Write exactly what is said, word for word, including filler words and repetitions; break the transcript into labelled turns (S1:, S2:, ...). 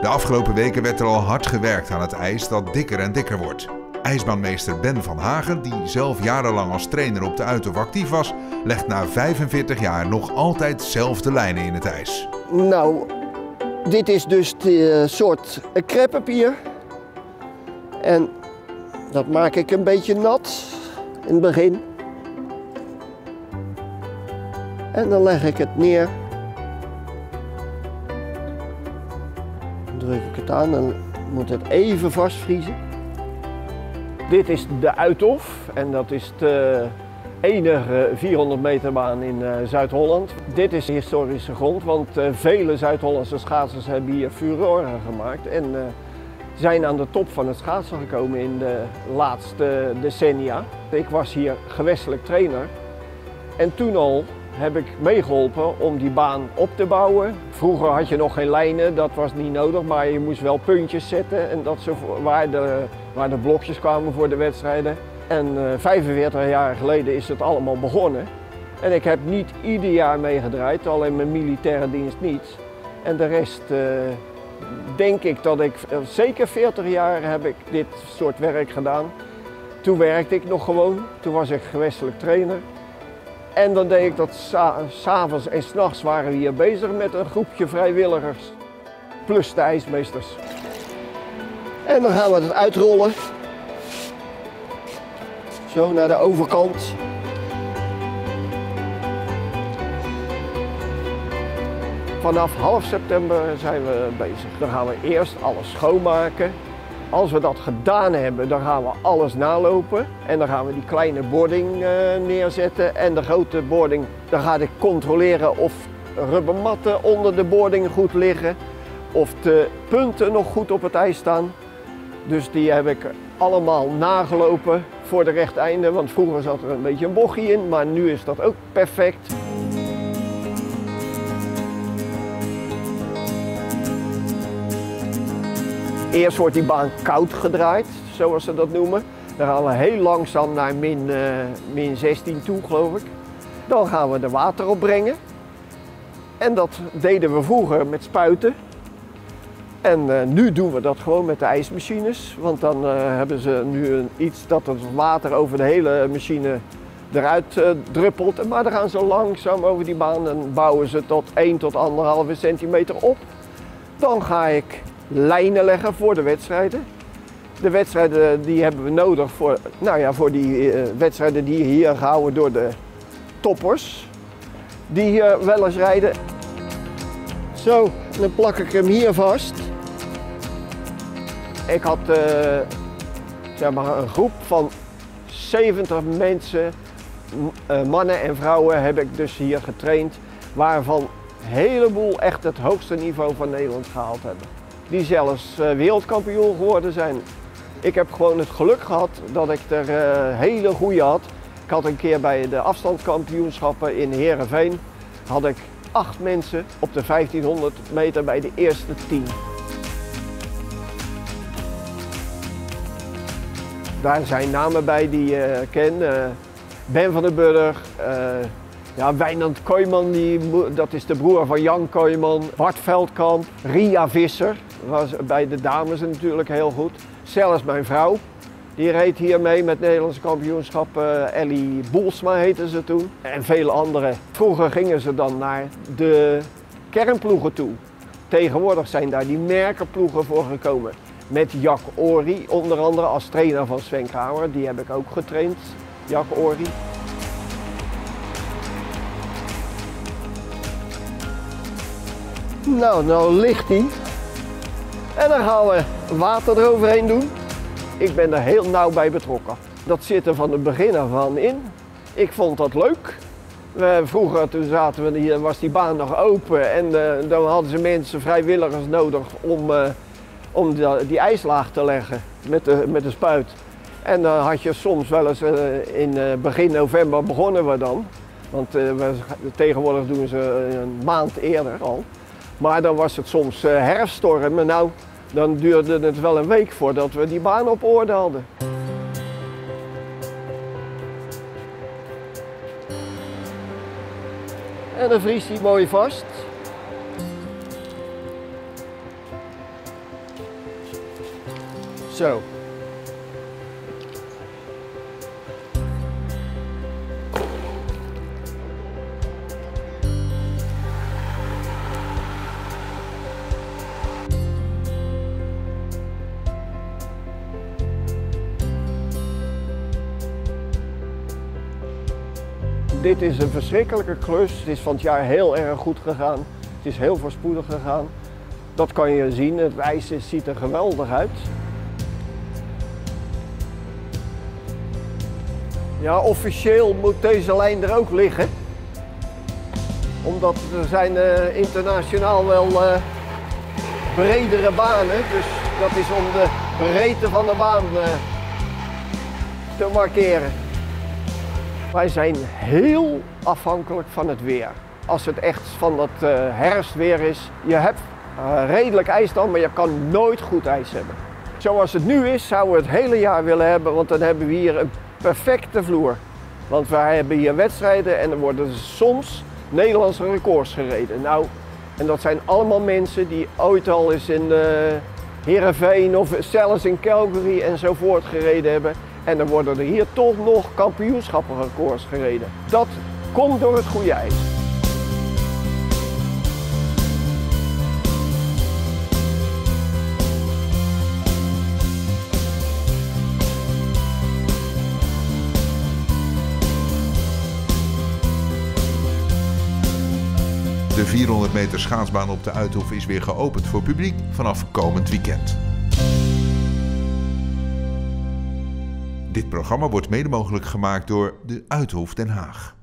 S1: De afgelopen weken werd er al hard gewerkt aan het ijs dat dikker en dikker wordt. IJsbaanmeester Ben van Hagen, die zelf jarenlang als trainer op de Uithof actief was, legt na vijfenveertig jaar nog altijd zelf de lijnen in het ijs.
S2: Nou, dit is dus de soort crêpepapier. En dat maak ik een beetje nat in het begin. En dan leg ik het neer. Dan druk ik het aan en moet het even vastvriezen. Dit is de Uithof en dat is de enige vierhonderd meter baan in uh, Zuid-Holland. Dit is historische grond, want uh, vele Zuid-Hollandse schaatsers hebben hier furore gemaakt en uh, zijn aan de top van het schaatsen gekomen in de laatste decennia. Ik was hier gewestelijk trainer en toen al heb ik meegeholpen om die baan op te bouwen. Vroeger had je nog geen lijnen, dat was niet nodig, maar je moest wel puntjes zetten en dat soort, waar, de, waar de blokjes kwamen voor de wedstrijden. En uh, vijfenveertig jaar geleden is het allemaal begonnen. En ik heb niet ieder jaar meegedraaid, alleen mijn militaire dienst niet. En de rest uh, denk ik dat ik, uh, zeker veertig jaar heb ik dit soort werk gedaan. Toen werkte ik nog gewoon, toen was ik gewestelijk trainer. En dan deed ik dat s'avonds en s'nachts waren we hier bezig met een groepje vrijwilligers. Plus de ijsmeesters. En dan gaan we het uitrollen. Zo naar de overkant. Vanaf half september zijn we bezig. Dan gaan we eerst alles schoonmaken. Als we dat gedaan hebben, dan gaan we alles nalopen. En dan gaan we die kleine boarding uh, neerzetten. En de grote boarding, dan ga ik controleren of rubbermatten onder de boarding goed liggen. Of de punten nog goed op het ijs staan. Dus die heb ik allemaal nagelopen voor de rechteinde. Want vroeger zat er een beetje een bochtje in, maar nu is dat ook perfect. Eerst wordt die baan koud gedraaid, zoals ze dat noemen. Dan gaan we heel langzaam naar min, uh, min zestien toe, geloof ik. Dan gaan we er water op brengen. En dat deden we vroeger met spuiten. En uh, nu doen we dat gewoon met de ijsmachines. Want dan uh, hebben ze nu een, iets dat het water over de hele machine eruit uh, druppelt. Maar dan gaan ze langzaam over die baan en bouwen ze tot één tot anderhalve centimeter op. Dan ga ik lijnen leggen voor de wedstrijden. De wedstrijden die hebben we nodig voor, nou ja, voor die uh, wedstrijden die hier gehouden door de toppers. Die hier wel eens rijden. Zo, dan plak ik hem hier vast. Ik had uh, zeg maar een groep van zeventig mensen, uh, mannen en vrouwen heb ik dus hier getraind. Waarvan een heleboel echt het hoogste niveau van Nederland gehaald hebben. Die zelfs uh, wereldkampioen geworden zijn. Ik heb gewoon het geluk gehad dat ik er uh, hele goede had. Ik had een keer bij de afstandskampioenschappen in Heerenveen had ik acht mensen op de vijftienhonderd meter bij de eerste tien. Daar zijn namen bij die je uh, ken. Uh, Ben van den Burg, uh, ja, Wijnand Kooijman, die, dat is de broer van Jan Kooijman. Bart Veldkamp, Ria Visser, was bij de dames natuurlijk heel goed. Zelfs mijn vrouw, die reed hier mee met het Nederlandse kampioenschap. Uh, Ellie Boelsma heette ze toen. En vele anderen. Vroeger gingen ze dan naar de kernploegen toe. Tegenwoordig zijn daar die merkenploegen voor gekomen. Met Jack Ory, onder andere als trainer van Sven Kramer. Die heb ik ook getraind, Jack Ory. Nou, nou ligt hij. En dan gaan we water eroverheen doen. Ik ben er heel nauw bij betrokken. Dat zit er van het begin af aan in. Ik vond dat leuk. We, vroeger toen zaten we hier, was die baan nog open en uh, dan hadden ze mensen, vrijwilligers nodig om, uh, om de, die ijslaag te leggen met de, met de spuit. En dan had je soms wel eens uh, in uh, begin november begonnen we dan. Want uh, we, tegenwoordig doen ze een maand eerder al. Maar dan was het soms uh, herfststormen. Nou, dan duurde het wel een week voordat we die baan op orde hadden. En dan vriest hij mooi vast. Zo. Dit is een verschrikkelijke klus. Het is van het jaar heel erg goed gegaan. Het is heel voorspoedig gegaan. Dat kan je zien. Het ijs ziet er geweldig uit. Ja, officieel moet deze lijn er ook liggen. Omdat er zijn uh, internationaal wel uh, bredere banen. Dus dat is om de breedte van de baan uh, te markeren. Wij zijn heel afhankelijk van het weer. Als het echt van dat uh, herfstweer is, je hebt uh, redelijk ijs dan, maar je kan nooit goed ijs hebben. Zoals het nu is, zouden we het hele jaar willen hebben, want dan hebben we hier een perfecte vloer. Want wij hebben hier wedstrijden en er worden soms Nederlandse records gereden. Nou, en dat zijn allemaal mensen die ooit al eens in uh, Heerenveen of zelfs in Calgary enzovoort gereden hebben. En dan worden er hier toch nog kampioenschappenrecords gereden. Dat komt door het goede ijs.
S1: De vierhonderd meter schaatsbaan op de Uithof is weer geopend voor publiek vanaf komend weekend. Dit programma wordt mede mogelijk gemaakt door de Uithof Den Haag.